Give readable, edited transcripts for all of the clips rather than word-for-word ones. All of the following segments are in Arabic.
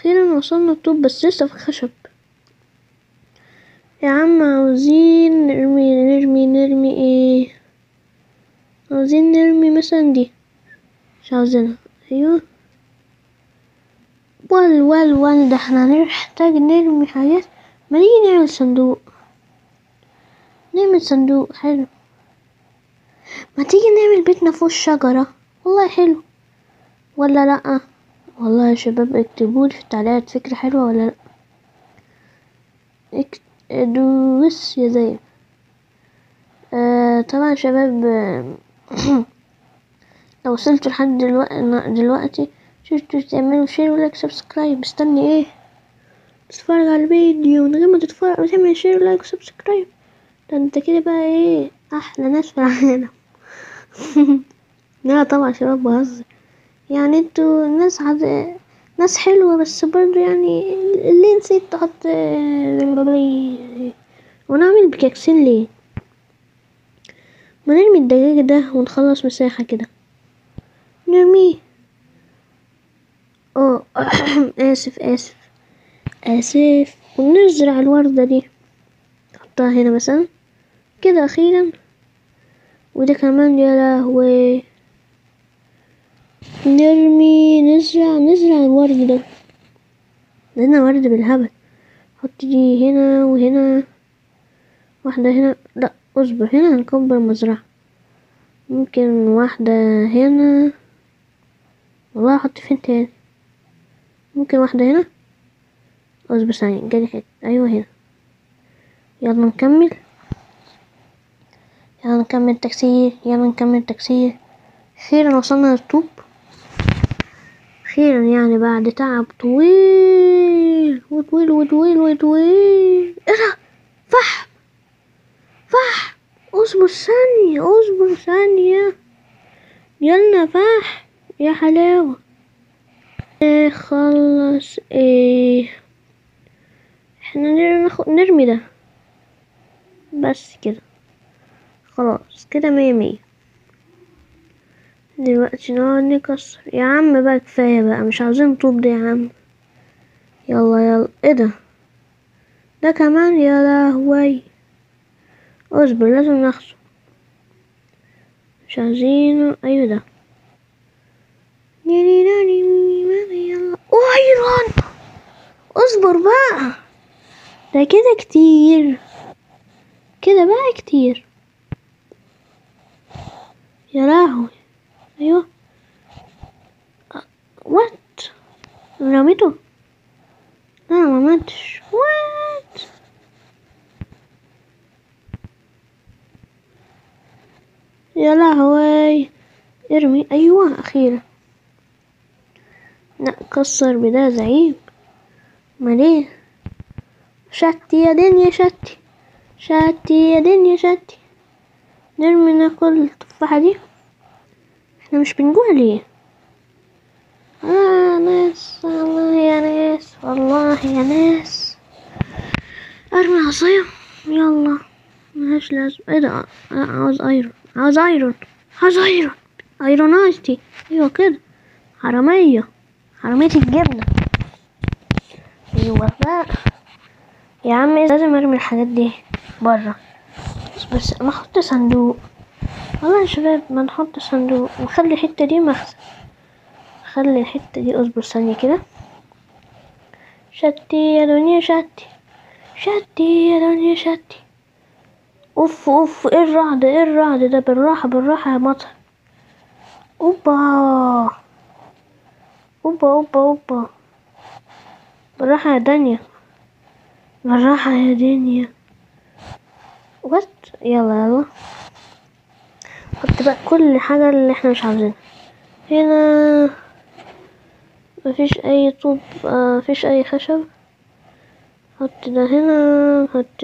اخيرا وصلنا الطوب، بس لسه في خشب. يا عم عاوزين نرمي ايه؟ عاوزين نرمي مثلا دي، مش عاوزينها. ايوه وال ده احنا هنحتاج نرمي حاجات. ما نيجي نعمل صندوق، نعمل صندوق حلو. ما تيجي نعمل بيتنا فوق الشجرة، والله حلو ولا لأ؟ والله يا شباب اكتبولي في التعليقات فكرة حلوة ولا لأ. دوس يا زين. طبعا يا شباب لو وصلتوا لحد دلوقتي شفتوا تعملوا شير ولايك سبسكرايب. مستني ايه؟ تتفرج على الفيديو من غير ما تتفرج وتعمل شير ولايك وسبسكرايب. ده انت كده بقى ايه، احلى ناس في العالم. لا طبعا يا شباب بهزر، يعني انتوا ناس حلوة، بس برضو يعني اللي نسيت تحط ونعمل بكاكسين ليه؟ ما نرمي الدجاج ده ونخلص مساحة كده، نرميه. اه اسف. ونزرع الوردة دي، نحطها هنا مثلا كده اخيرا. وده كمان يا لهوي، نزرع الورد ده، لقينا ورد بالهبل. حط دي هنا وهنا، واحدة هنا، لا اصبر، هنا هنكبر مزرعة. ممكن واحدة هنا، والله احط فين تاني؟ ممكن واحدة هنا، اصبر ثانية جالي حتة، ايوه هنا. يلا نكمل تكسير. اخيرا وصلنا للطوب، اخيرا يعني بعد تعب طويل ايه ده؟ فحم. اصبر ثانية، يلا فحم يا حلاوة. خلص ايه؟ احنا نرمي ده بس كده، خلاص كده 100. دلوقتي نقعد نكسر يا عم بقى، كفاية بقى، مش عاوزين طوب ده يا عم. يلا ايه ده كمان يا لهوي. اصبر لازم ناخده، مش عايزينه. ايوه ده يلا. ايرون، اصبر بقى، ده كده كتير، يا لهوي. ايوه وات، رميته. لا ما ماتش، وات. يا لهوي، ارمي. ايوه اخيرا. لا كسر بدا زعيم، ماليه. شتي يا دنيا شتي. نرمي ناكل التفاحة دي، احنا مش بنجوع ليه؟ ناس والله يا ناس. ارمي العصاية، يلا ملهاش لازمة. ايه ده؟ عاوز ايرون ايرونايتي. ايوه كده، حرامية الجبنة. ايوه بقى يا عم، لازم ارمي الحاجات دي برا. بس ما احط صندوق، والله يا شباب ما نحط صندوق، نخلي الحتة دي مخزن. خلي الحتة دي، اصبر ثانية كده. شتي يا دنيا شتي يا دنيا شتي. اوف ايه الرعد ده؟ بالراحة يا مطر. اوبا بالراحة يا دنيا، وات. يلا حط بقى كل حاجة اللي احنا مش عاوزينها هنا. مفيش اي طوب، مفيش اي خشب. حط ده هنا، حط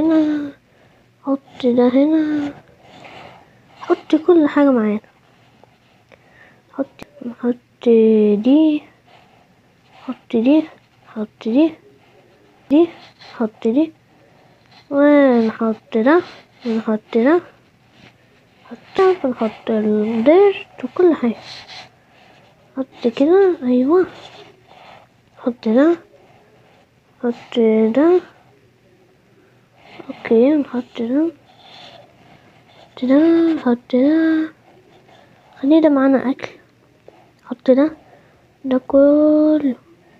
كل حاجة معانا. حط دي، حط دي ونحط ده، ونحط الديرت وكل حاجة. حط كده، ايوه نحط ده، نحط ده، اوكي نحط ده، نحط ده، نحط ده، خلي ده معانا اكل، نحط ده كله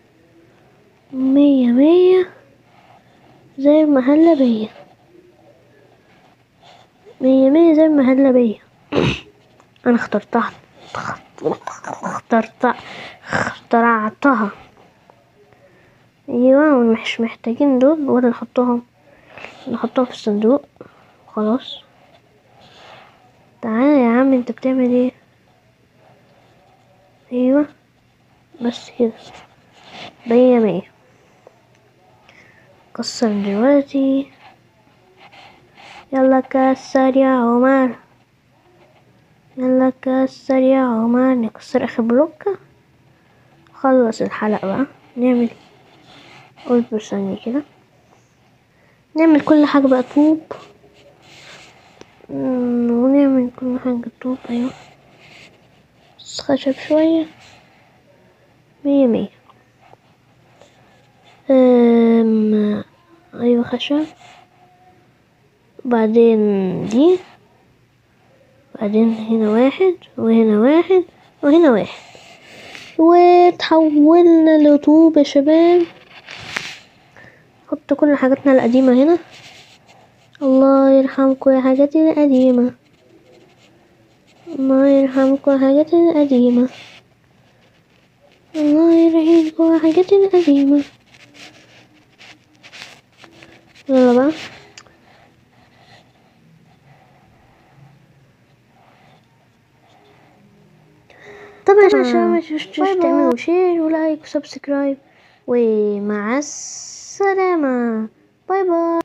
مية مية زي المهلبية، مية مية زي المهلبية. انا اخترعتها. ايوه، مش محتاجين دول ولا نحطهم في الصندوق خلاص. تعالى يا عم، انت بتعمل ايه؟ ايوه بس كده، مية مية. كسر دلوقتي، يلا كسر يا عمر، يلا كسر يا عمر. نكسر اخر بلوكة، خلص الحلقة بقى. نعمل قلب ثانية كده، نعمل كل حاجة بقى طوب، ونعمل كل حاجة طوب. ايوه بس خشب شوية، مية مية. ايوه خشب، بعدين دي، بعدين هنا واحد وهنا واحد وهنا واحد، وتحولنا لطوب يا شباب. حط كل حاجاتنا القديمة هنا. الله يرحمكم يا حاجاتي القديمة، الله يرحمكم يا حاجاتي القديمة، الله يرحمكم يا حاجاتي القديمة. يلا بقى، طبعا عشان ما تنسوش تعملوا شير ولايك وسبسكرايب، ومع السلامة، باي باي.